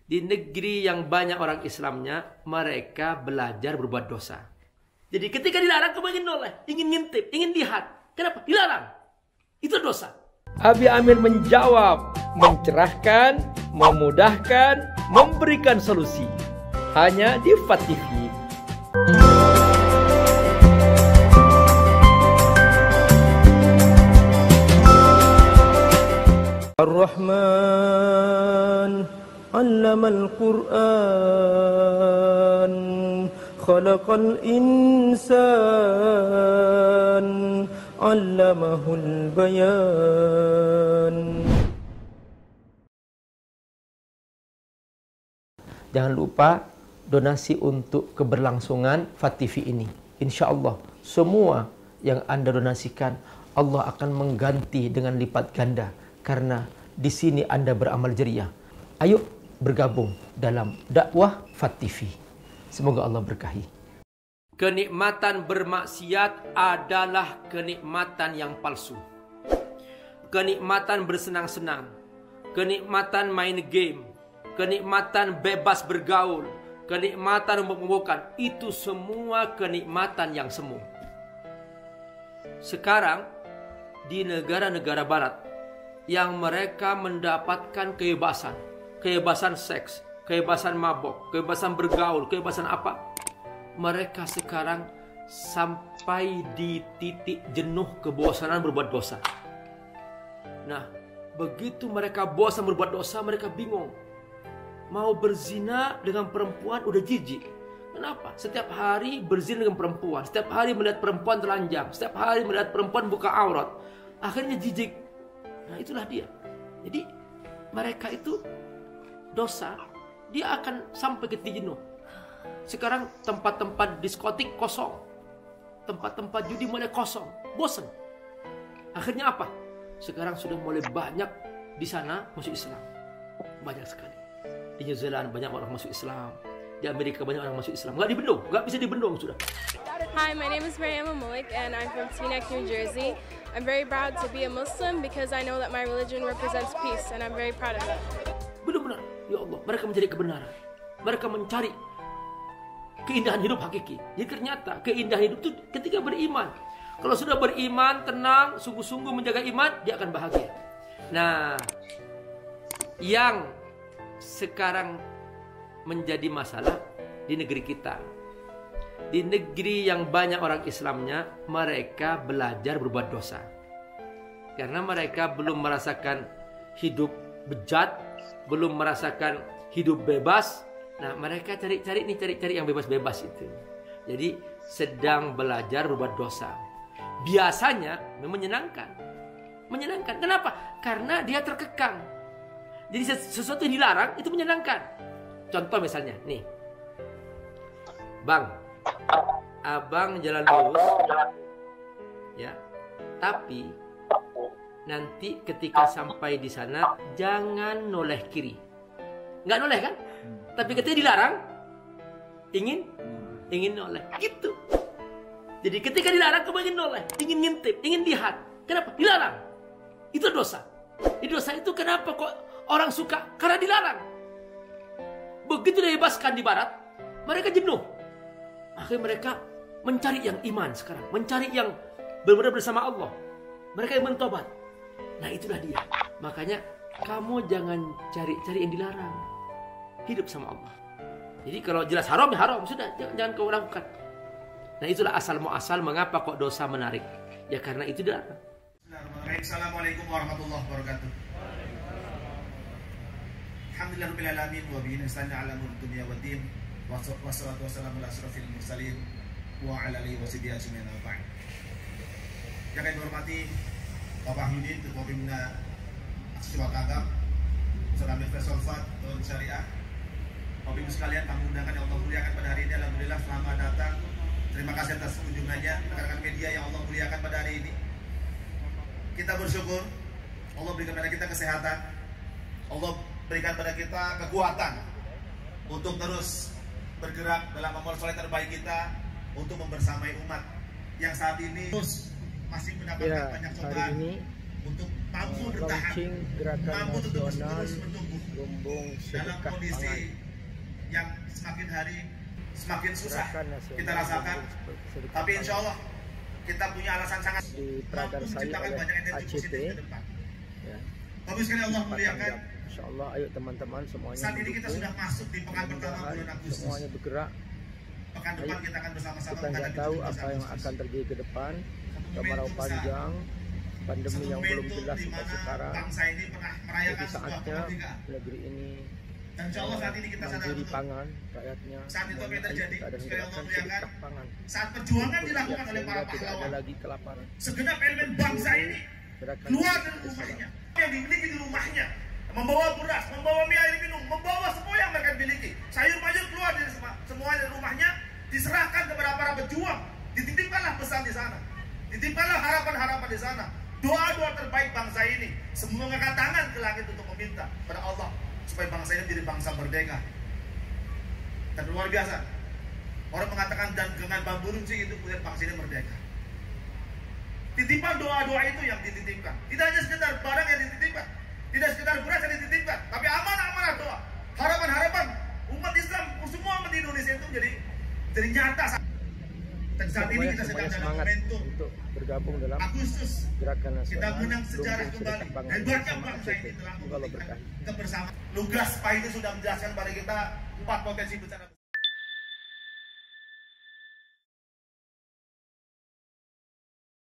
Di negeri yang banyak orang Islamnya, mereka belajar berbuat dosa. Jadi ketika dilarang, kamu ingin noleh, ingin ngintip, ingin lihat. Kenapa? Dilarang. Itu dosa. Abi Amir menjawab, mencerahkan, memudahkan, memberikan solusi. Hanya di FAT TV. Ar-Rahman Allamal Quran Khalaqal Insan Allamahul Bayan. Jangan lupa donasi untuk keberlangsungan FAT TV ini. Insya Allah semua yang Anda donasikan Allah akan mengganti dengan lipat ganda, karena di sini Anda beramal jariah. Ayo bergabung dalam dakwah FAT TV. Semoga Allah berkahi. Kenikmatan bermaksiat adalah kenikmatan yang palsu. Kenikmatan bersenang-senang, kenikmatan main game, kenikmatan bebas bergaul, kenikmatan memabukkan, itu semua kenikmatan yang semu. Sekarang di negara-negara barat yang mereka mendapatkan kebebasan seks, kebebasan mabok, kebebasan bergaul, kebebasan apa, mereka sekarang sampai di titik jenuh kebosanan berbuat dosa. Nah, begitu mereka bosan berbuat dosa, mereka bingung. Mau berzina dengan perempuan udah jijik. Kenapa? Setiap hari berzina dengan perempuan, setiap hari melihat perempuan telanjang, setiap hari melihat perempuan buka aurat, akhirnya jijik. Nah, itulah dia. Jadi mereka itu dosa, dia akan sampai ke titik jenuh. Sekarang tempat-tempat diskotik kosong, tempat-tempat judi mulai kosong, bosan. Akhirnya apa? Sekarang sudah mulai banyak di sana masuk Islam, banyak sekali. Di New Zealand banyak orang masuk Islam, di Amerika banyak orang masuk Islam. Nggak dibendung, nggak bisa dibendung sudah. Hi, my name is Maryam Malik and I'm from Teaneck, New Jersey. I'm very proud to be a Muslim because I know that my religion represents peace and I'm very proud of that. Benar-benar, ya Allah, mereka mencari kebenaran. Mereka mencari keindahan hidup hakiki. Jadi ternyata keindahan hidup itu ketika beriman. Kalau sudah beriman, tenang, sungguh-sungguh menjaga iman, dia akan bahagia. Nah, yang sekarang menjadi masalah di negeri kita, di negeri yang banyak orang Islamnya, mereka belajar berbuat dosa. Karena mereka belum merasakan hidup bejat, belum merasakan hidup bebas. Nah, mereka cari yang bebas-bebas itu. Jadi sedang belajar berbuat dosa. Biasanya menyenangkan. Menyenangkan. Kenapa? Karena dia terkekang. Jadi sesuatu yang dilarang itu menyenangkan. Contoh misalnya, nih. Bang, abang jalan lurus. Ya. Tapi nanti ketika sampai di sana jangan noleh kiri. Nggak noleh kan? Tapi ketika dilarang, ingin noleh, gitu. Jadi ketika dilarang, kamu ingin noleh, ingin ngintip, ingin lihat. Kenapa? Dilarang. Itu dosa. Di dosa itu kenapa kok orang suka? Karena dilarang. Begitu dibebaskan di barat, mereka jenuh. Akhirnya mereka mencari yang iman sekarang, mencari yang benar-benar bersama Allah. Mereka yang mentobat. Nah, itulah dia. Makanya kamu jangan cari yang dilarang. Hidup sama Allah. Jadi kalau jelas haram ya haram, sudah jangan kau lakukan. Nah, itulah asal muasal mengapa kok dosa menarik. Ya karena itu dilarang. Assalamualaikum warahmatullahi wabarakatuh. Alhamdulillahirabbil alamin wa bihi nasta'inu ala umuri dunya waddin. Wassalatu wassalamu ala asyrofil mursalin wa ala alihi washabihi ajmain. Yang kami hormati Bapak Yudin, Ketua Pimpinan Aksi Wakagam, Ustaz Amir Faisal Fat, Tuan Syariah. Bapak Ibu sekalian, tamu undangan yang Allah muliakan pada hari ini, alhamdulillah selamat datang. Terima kasih atas kunjungannya, rekan-rekan media yang Allah muliakan pada hari ini. Kita bersyukur Allah berikan pada kita kesehatan, Allah berikan pada kita kekuatan untuk terus bergerak dalam amal soleh terbaik kita untuk membersamai umat yang saat ini terus masih mendapatkan banyak cobaan, untuk mampu bertahan, launching gerakan mampu untuk nasional terus bertumbuh lumbung dalam sedekah kondisi pangan. yang semakin hari semakin susah Gerakan nasional kita rasakan. lumbung sedekah Tapi insya pangan. Allah kita punya alasan sangat mampu Diprakarsai menciptakan oleh banyak energi ACT. positif ke depan. Ya, Bagus sekali Allah muliakan. Insya Allah, ayo teman-teman semuanya Saat ini kita mendukung, sudah masuk di pekan pertama bulan Agustus. semuanya bergerak. Pekan depan kita akan bersama-sama Kita nggak tahu apa yang akan terjadi ke depan, kemarau panjang, pandemi yang belum jelas sampai sekarang. Bangsa ini pernah Jadi merayakan sebuah saatnya kemerdekaan. negeri ini Dan insya Allah saat ini kita sadar mandiri betul. pangan, rakyatnya. Saat itu apa yang terjadi? Kita ada Sekali Allah gerakan muliakan. sedekah pangan. Saat perjuangan dilakukan oleh Sehingga para tidak ada pahlawan, lagi kelaparan. segenap elemen bangsa ini Gerakan keluar sedekah dari rumahnya, Islam. yang dimiliki di rumahnya, membawa beras, membawa mie air minum, membawa semua yang mereka miliki, sayur mayur keluar dari semua dari rumahnya, diserahkan kepada para pejuang, dititipkanlah pesan di sana, dititipkanlah harapan-harapan di sana, doa-doa terbaik bangsa ini, semua mengangkat tangan ke langit untuk meminta pada Allah supaya bangsa ini menjadi bangsa merdeka. Dan luar biasa, orang mengatakan dan dengan bambu runcing itu kemudian bangsa ini merdeka. Titipan doa-doa itu yang dititipkan. Tidak hanya sekedar barang yang dititipkan, tidak sekedar beras yang dititipkan, tapi amanah-amanah doa, harapan-harapan umat Islam, semua umat di Indonesia itu jadi nyata. Dan saat ini kita sedang dalam momentum untuk bergabung dalam Agustus, gerakan nasional kita menang sejarah lumbung kembali. sedekah pangan Hebatnya bersama bangsa ACT. ini telah Semoga Allah membuktikan berkahi. kebersamaan. Lugas Pak itu sudah menjelaskan pada kita 4 potensi bencana.